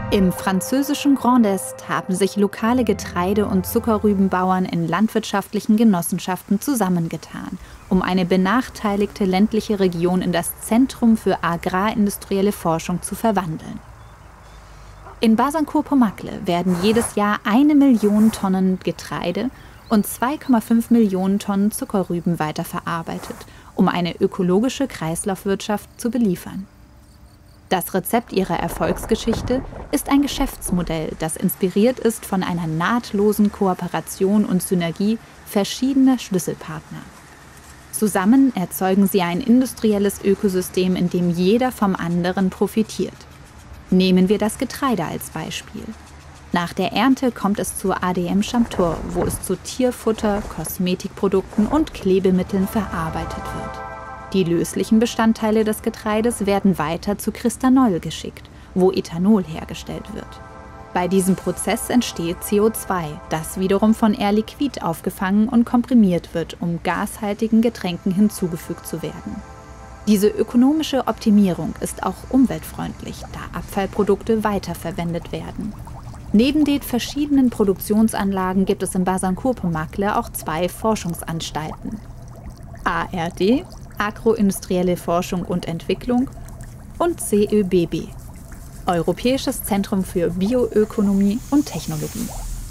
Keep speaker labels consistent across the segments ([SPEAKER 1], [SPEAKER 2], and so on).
[SPEAKER 1] Im französischen Grand Est haben sich lokale Getreide- und Zuckerrübenbauern in landwirtschaftlichen Genossenschaften zusammengetan, um eine benachteiligte ländliche Region in das Zentrum für agrarindustrielle Forschung zu verwandeln. In Bazancourt-Pomacle werden jedes Jahr 1 Million Tonnen Getreide und 2,5 Millionen Tonnen Zuckerrüben weiterverarbeitet, um eine ökologische Kreislaufwirtschaft zu beliefern. Das Rezept ihrer Erfolgsgeschichte ist ein Geschäftsmodell, das inspiriert ist von einer nahtlosen Kooperation und Synergie verschiedener Schlüsselpartner. Zusammen erzeugen sie ein industrielles Ökosystem, in dem jeder vom anderen profitiert. Nehmen wir das Getreide als Beispiel. Nach der Ernte kommt es zur ADM Chamtor, wo es zu Tierfutter, Kosmetikprodukten und Klebemitteln verarbeitet wird. Die löslichen Bestandteile des Getreides werden weiter zu Cristanol geschickt, wo Ethanol hergestellt wird. Bei diesem Prozess entsteht CO2, das wiederum von Air Liquide aufgefangen und komprimiert wird, um gashaltigen Getränken hinzugefügt zu werden. Diese ökonomische Optimierung ist auch umweltfreundlich, da Abfallprodukte weiterverwendet werden. Neben den verschiedenen Produktionsanlagen gibt es in Bazancourt-Pomacle auch 2 Forschungsanstalten. ARD, Agroindustrielle Forschung und Entwicklung, und CÖBB, Europäisches Zentrum für Bioökonomie und Technologie.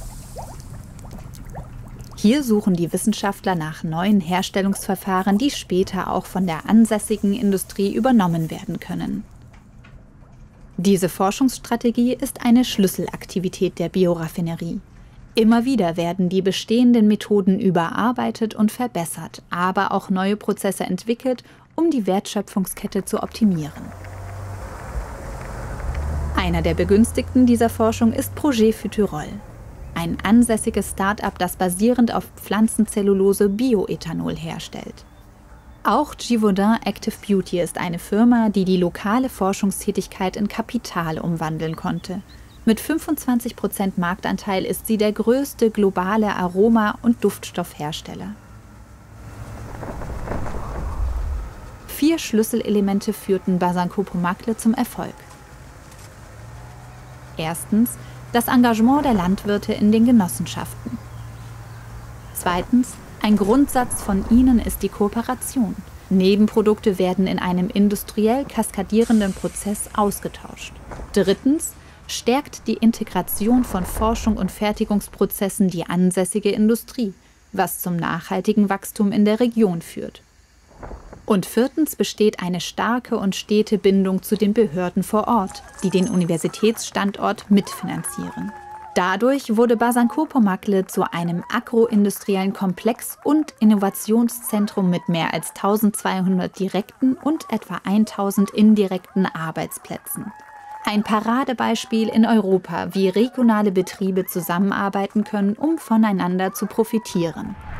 [SPEAKER 1] Hier suchen die Wissenschaftler nach neuen Herstellungsverfahren, die später auch von der ansässigen Industrie übernommen werden können. Diese Forschungsstrategie ist eine Schlüsselaktivität der Bioraffinerie. Immer wieder werden die bestehenden Methoden überarbeitet und verbessert, aber auch neue Prozesse entwickelt, um die Wertschöpfungskette zu optimieren. Einer der Begünstigten dieser Forschung ist Projet Futurol, ein ansässiges Start-up, das basierend auf Pflanzenzellulose Bioethanol herstellt. Auch Givaudan Active Beauty ist eine Firma, die die lokale Forschungstätigkeit in Kapital umwandeln konnte. Mit 25% Marktanteil ist sie der größte globale Aroma- und Duftstoffhersteller. 4 Schlüsselelemente führten Bazancourt-Pomacle zum Erfolg. Erstens, das Engagement der Landwirte in den Genossenschaften. Zweitens, ein Grundsatz von ihnen ist die Kooperation. Nebenprodukte werden in einem industriell kaskadierenden Prozess ausgetauscht. Drittens, stärkt die Integration von Forschung und Fertigungsprozessen die ansässige Industrie, was zum nachhaltigen Wachstum in der Region führt. Und viertens besteht eine starke und stete Bindung zu den Behörden vor Ort, die den Universitätsstandort mitfinanzieren. Dadurch wurde Bazancourt-Pomacle zu einem agroindustriellen Komplex und Innovationszentrum mit mehr als 1200 direkten und etwa 1000 indirekten Arbeitsplätzen. Ein Paradebeispiel in Europa, wie regionale Betriebe zusammenarbeiten können, um voneinander zu profitieren.